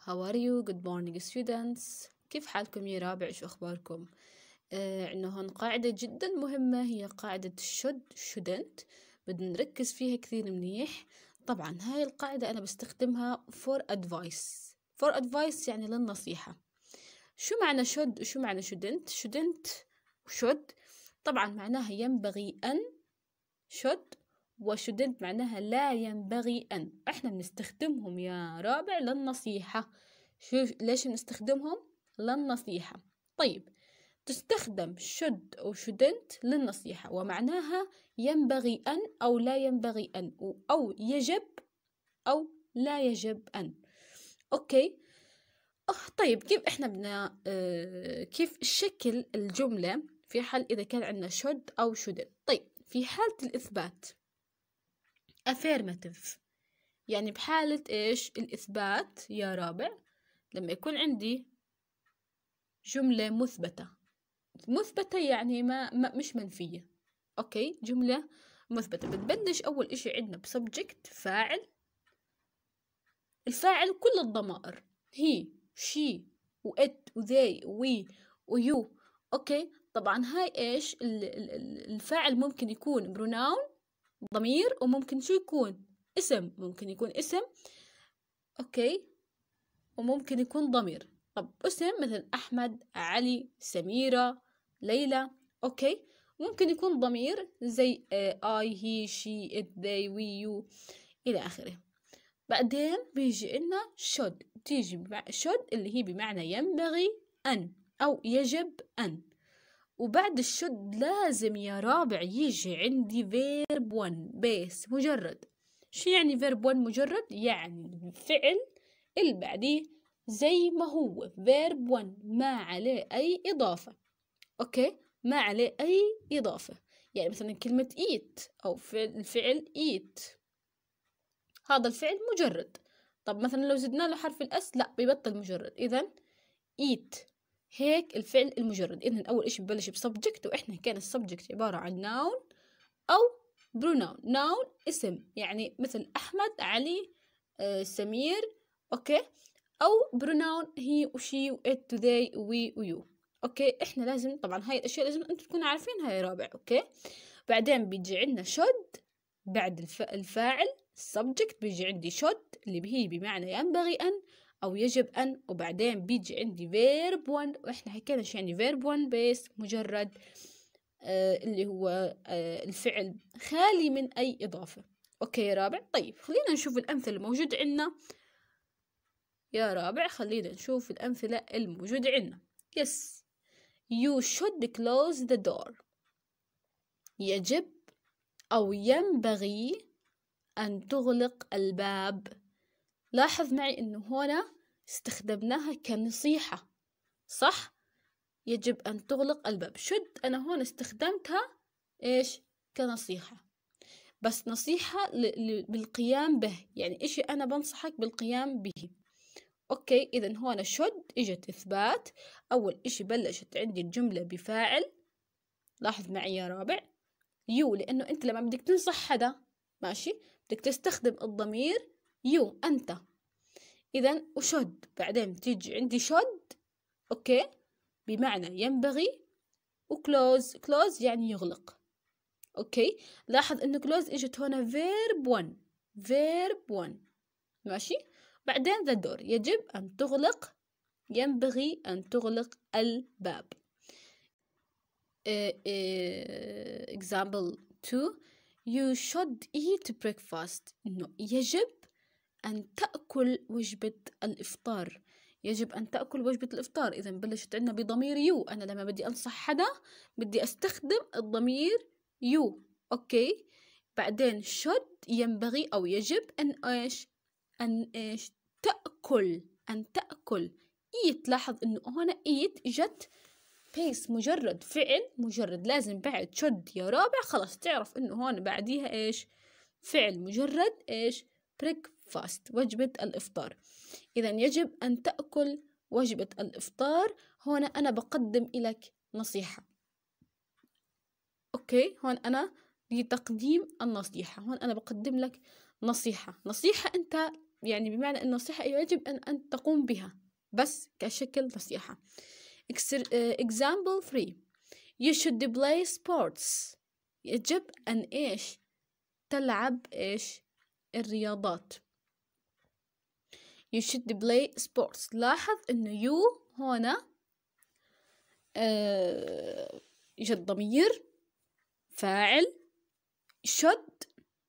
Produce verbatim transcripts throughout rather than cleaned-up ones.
How are you? Good morning students. كيف حالكم يا رابع؟ شو أخباركم؟ آه عندنا هون قاعدة جدا مهمة، هي قاعدة should shouldn't. بدنا نركز فيها كثير منيح. طبعا هاي القاعدة أنا بستخدمها for advice. for advice يعني للنصيحة. شو معنى should وشو معنى shouldn't؟ shouldn't should طبعا معناها ينبغي أن should، وشدنت معناها لا ينبغي أن. احنا بنستخدمهم يا رابع للنصيحة. شو ليش بنستخدمهم؟ للنصيحة. طيب تستخدم should أو shouldn't للنصيحة، ومعناها ينبغي أن أو لا ينبغي أن، أو يجب أو لا يجب أن. أوكي. أه طيب كيف احنا بدنا اه كيف شكل الجملة في حال إذا كان عندنا should أو shouldn't؟ طيب في حالة الإثبات affirmative، يعني بحالة إيش الإثبات يا رابع؟ لما يكون عندي جملة مثبتة. مثبتة يعني ما, ما مش منفية. أوكي، جملة مثبتة. بتبلش أول إشي عندنا بسبجكت فاعل. الفاعل كل الضمائر، هي شي وإت وذي وي ويو. أوكي، طبعا هاي إيش الفاعل ممكن يكون pronoun ضمير، وممكن شو يكون اسم، ممكن يكون اسم. اوكي، وممكن يكون ضمير. طب اسم مثل احمد، علي، سميرة، ليلى. اوكي، ممكن يكون ضمير زي اي، هي، شي، ات، ذي، وي، يو الى اخره. بعدين بيجي لنا should، تيجي بمع... should اللي هي بمعنى ينبغي ان او يجب ان. وبعد الشد لازم يا رابع يجي عندي verb one بس مجرد. شو يعني verb one مجرد؟ يعني الفعل اللي بعديه زي ما هو verb one، ما عليه أي إضافة. أوكي، ما عليه أي إضافة. يعني مثلا كلمة eat أو الفعل eat، هذا الفعل مجرد. طب مثلا لو زدنا له حرف الأس لا بيبطل مجرد. إذن eat هيك الفعل المجرد. إذن أول إشي ببلش بسبجكت، وإحنا كان السبجكت عبارة عن noun أو pronoun. noun اسم، يعني مثل أحمد، علي، آه، سمير. أوكي، أو pronoun هي وشي وإت وذي وي ويو. أوكي، إحنا لازم طبعا هاي الأشياء لازم أنتم تكونوا عارفينها يا رابع. أوكي، بعدين بيجي عندنا should بعد الف... الفاعل subject، بيجي عندي should اللي هي بمعنى ينبغي أن أو يجب أن. وبعدين بيجي عندي verb one، وإحنا حكينا شو يعني verb one بس مجرد آه اللي هو آه الفعل خالي من أي إضافة. أوكي يا رابع. طيب خلينا نشوف الأمثلة الموجودة عندنا يا رابع. خلينا نشوف الأمثلة الموجودة عندنا. yes you should close the door، يجب أو ينبغي أن تغلق الباب. لاحظ معي إنه هنا استخدمناها كنصيحة، صح؟ يجب أن تغلق الباب. شد أنا هون استخدمتها إيش؟ كنصيحة، بس نصيحة بالقيام به، يعني إشي أنا بنصحك بالقيام به. أوكي، إذن هون شد إجت إثبات. أول إشي بلشت عندي الجملة بفاعل. لاحظ معي يا رابع يو، لأنه أنت لما بدك تنصح حدا ماشي بدك تستخدم الضمير يو أنت. إذن وشد بعدين بتيجي عندي شد أوكي بمعنى ينبغي، وكلوز كلوز يعني يغلق. أوكي، لاحظ إنه كلوز إجت هنا verb one verb one ماشي. بعدين the door يجب أن تغلق، ينبغي أن تغلق الباب. uh, uh, example two you should eat breakfast، إنه يجب أن تأكل وجبة الإفطار. يجب أن تأكل وجبة الإفطار. إذا بلشت عندنا بضمير يو. أنا لما بدي أنصح حدا بدي أستخدم الضمير يو. أوكي، بعدين should ينبغي أو يجب أن إيش؟ أن إيش؟ تأكل، أن تأكل eat. لاحظ إنه هنا eat إجت بيس مجرد فعل مجرد. لازم بعد should يا رابع خلاص تعرف إنه هون بعديها إيش؟ فعل مجرد إيش؟ breakfast وجبة الإفطار. إذا يجب أن تأكل وجبة الإفطار. هنا أنا بقدم لك نصيحة. أوكي، هون أنا لتقديم النصيحة، هون أنا بقدم لك نصيحة. نصيحة أنت يعني بمعنى أن النصيحة يجب أن أن تقوم بها بس كشكل نصيحة. example three you should play sports. يجب أن إيش تلعب إيش الرياضات. you should play sports. لاحظ إنه you هنا آه يوجد ضمير فاعل should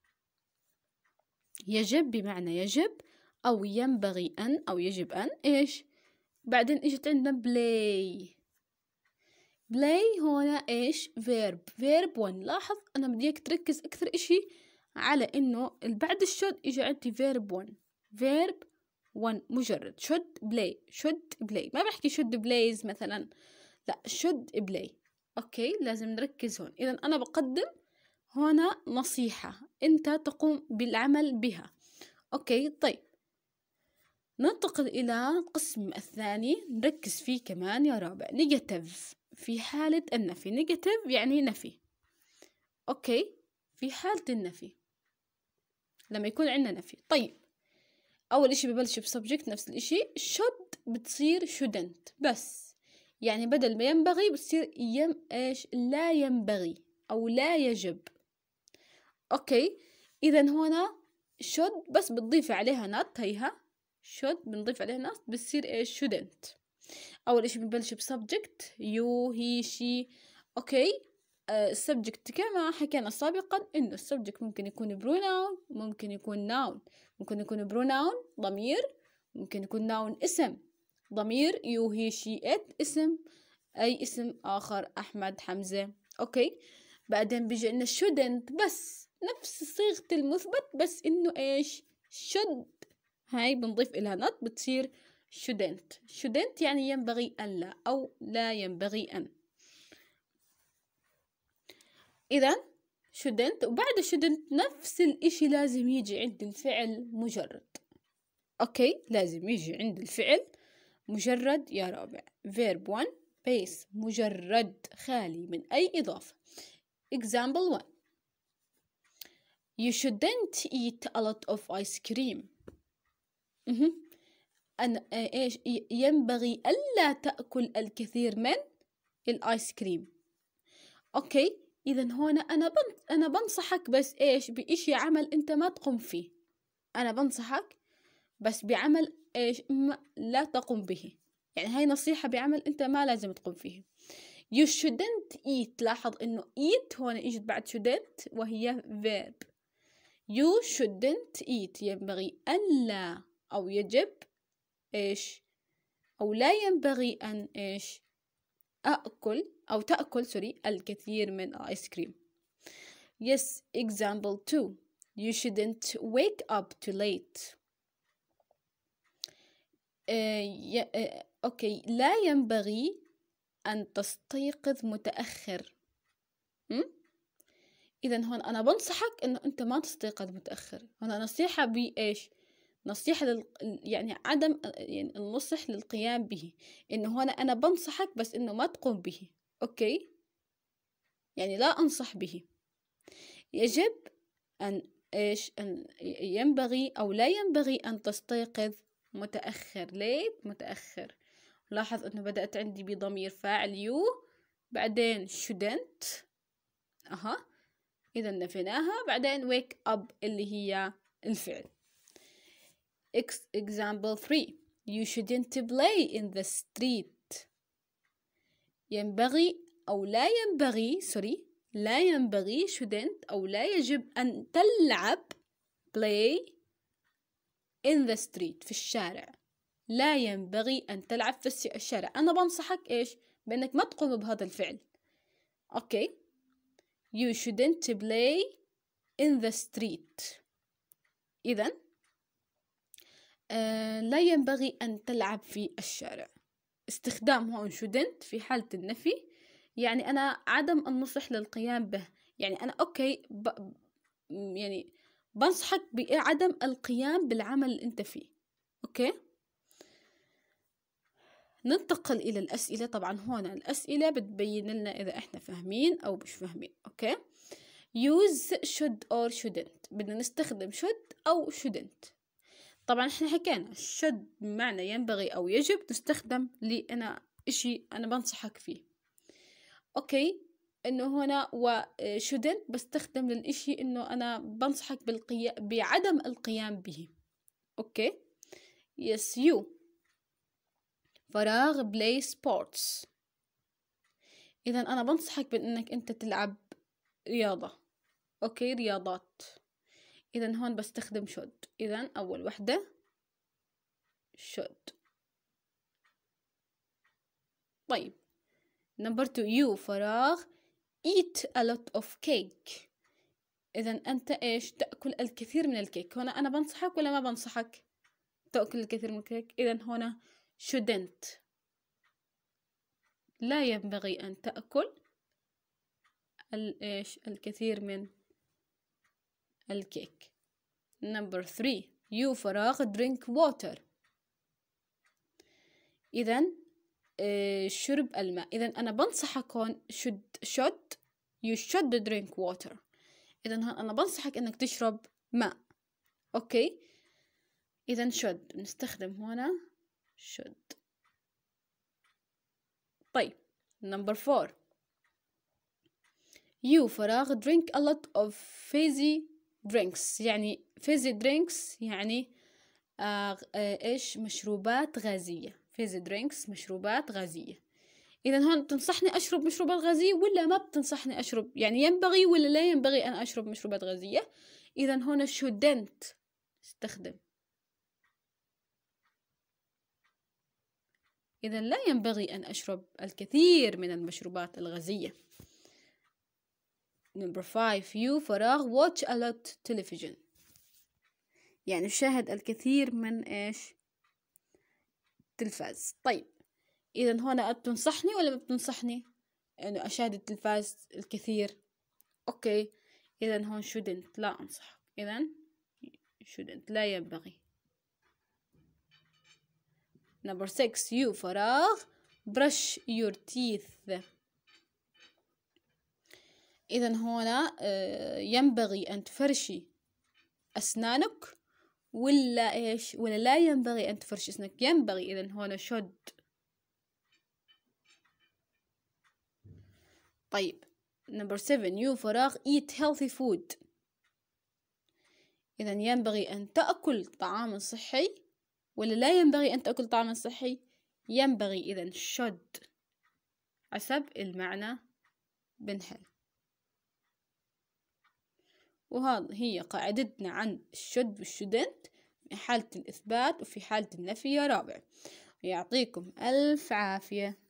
يجب بمعنى يجب أو ينبغي أن أو يجب أن إيش. بعدين إجت عندنا play. play هنا إيش verb verb one. لاحظ أنا بديك تركز أكثر إشي على إنه بعد الشود إجي عندي verb one verb one مجرد should play should play. ما بحكي should plays مثلا، لا should play. أوكي لازم نركز هون. إذا أنا بقدم هنا نصيحة أنت تقوم بالعمل بها. أوكي طيب ننتقل إلى القسم الثاني نركز فيه كمان يا رابع. نيجاتيف في حالة النفي. نيجاتيف يعني نفي. أوكي في حالة النفي لما يكون عندنا نفي. طيب أول إشي ببلش بسبجكت نفس الإشي should بتصير shouldn't بس، يعني بدل ما ينبغي بتصير يم إيش لا ينبغي أو لا يجب. أوكي إذا هنا should بس بتضيف عليها not هيها should بنضيف عليها not بتصير إيش shouldn't. أول إشي بنبلش بسبجكت you he she. أوكي السبجكت كما حكينا سابقا إنه السبجكت ممكن يكون pronoun ممكن يكون noun. ممكن يكون pronoun ضمير، ممكن يكون noun اسم ضمير you he she it اسم أي اسم آخر أحمد حمزة. أوكي بعدين بيجي عندنا shouldn't بس نفس صيغة المثبت بس إنه إيش should هاي بنضيف إلها not بتصير shouldn't. shouldn't يعني ينبغي أن لا أو لا ينبغي أن. إذا shouldn't وبعد shouldn't نفس الإشي لازم يجي عند الفعل مجرد. أوكي لازم يجي عند الفعل مجرد يا رابع verb one base مجرد خالي من أي إضافة. example one you shouldn't eat a lot of ice cream. أن إيش ينبغي ألا تأكل الكثير من الآيس كريم. أوكي إذا هنا أنا بن... أنا بنصحك بس إيش بإشي عمل أنت ما تقوم فيه. أنا بنصحك بس بعمل إيش ما لا تقوم به، يعني هاي نصيحة بعمل أنت ما لازم تقوم فيه. you shouldn't eat. لاحظ إنه eat هنا إجت بعد shouldn't وهي verb. you shouldn't eat ينبغي ألا أو يجب إيش أو لا ينبغي أن إيش أأكل أو تأكل سوري الكثير من الآيس كريم. yes example two you shouldn't wake up too late. آه ي... آه أوكي لا ينبغي أن تستيقظ متأخر. إذا هون أنا بنصحك إنه أنت ما تستيقظ متأخر. هنا نصيحة بإيش نصيحة لل... يعني عدم يعني النصح للقيام به. إنه هنا أنا بنصحك بس إنه ما تقوم به. أوكي يعني لا أنصح به. يجب أن إيش أن ينبغي أو لا ينبغي أن تستيقظ متأخر. ليت متأخر. لاحظ إنه بدأت عندي بضمير فاعل يو بعدين shouldn't أها إذا نفيناها بعدين wake up اللي هي الفعل. example three you shouldn't play in the street. ينبغي أو لا ينبغي سوري لا ينبغي shouldn't أو لا يجب أن تلعب play in the street في الشارع. لا ينبغي أن تلعب في الشارع. أنا بنصحك إيش بأنك ما تقوم بهذا الفعل. أوكي you shouldn't play in the street. إذن آه لا ينبغي أن تلعب في الشارع. استخدام هون shouldn't في حالة النفي يعني أنا عدم النصح للقيام به. يعني أنا أوكي ب... يعني بنصحك بعدم القيام بالعمل اللي أنت فيه. أوكي ننتقل إلى الأسئلة. طبعا هون الأسئلة بتبين لنا إذا إحنا فاهمين أو مش فاهمين. أوكي use should or shouldn't بدنا نستخدم should أو shouldn't. طبعا احنا حكينا should بمعنى ينبغي أو يجب تستخدم لي أنا إشي أنا بنصحك فيه. أوكي، إنه هنا و shouldn't بستخدم للإشي إنه أنا بنصحك بالقيام بعدم القيام به. أوكي. yes you فراغ play sports. إذا أنا بنصحك بإنك أنت تلعب رياضة. أوكي، رياضات. إذا هون بستخدم should. إذا أول وحدة should. طيب number two you فراغ eat a lot of cake. إذا أنت إيش تأكل الكثير من الكيك. هنا أنا بنصحك ولا ما بنصحك تأكل الكثير من الكيك؟ إذا هنا shouldn't لا ينبغي أن تأكل الإيش الكثير من الكيك. number three you فراغ drink water. إذا آه شرب الماء. إذا أنا بنصحك هون should should you should drink water. إذا أنا بنصحك إنك تشرب ماء. أوكي. إذا should نستخدم هنا should. طيب number four you فراغ drink a lot of fizzy drinks. يعني fizzy drinks يعني آه آه إيش مشروبات غازية. fizzy drinks مشروبات غازية. إذا هون بتنصحني أشرب مشروبات غازية ولا ما بتنصحني أشرب؟ يعني ينبغي ولا لا ينبغي أن أشرب مشروبات غازية؟ إذا هنا shouldn't استخدم. إذا لا ينبغي أن أشرب الكثير من المشروبات الغازية. number five you فراغ watch a lot television. يعني شاهد الكثير من إيش تلفاز. طيب إذا هنا بتنصحني ولا ما بتنصحني إنه أشاهد التلفاز الكثير؟ أوكي. إذا هون shouldn't لا أنصحك. إذا shouldn't لا ينبغي. number six you فراغ brush your teeth. إذا هنا ينبغي أن تفرشي أسنانك ولا إيش ولا لا ينبغي أن تفرشي أسنانك؟ ينبغي. إذا هنا should. طيب number seven you فراغ eat healthy food. إذا ينبغي أن تأكل طعاما صحي ولا لا ينبغي أن تأكل طعاما صحي؟ ينبغي. إذا should حسب المعنى بنحل. وهذه هي قاعدتنا عن الشد والشدنت في حالة الإثبات وفي حالة النفي يا رابع. يعطيكم ألف عافية.